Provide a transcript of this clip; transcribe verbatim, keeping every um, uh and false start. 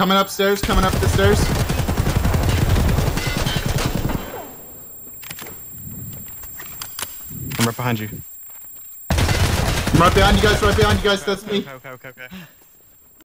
Coming upstairs, coming up the stairs. I'm right behind you. I'm right behind you guys, right behind you guys, that's me. Okay, okay, okay, okay.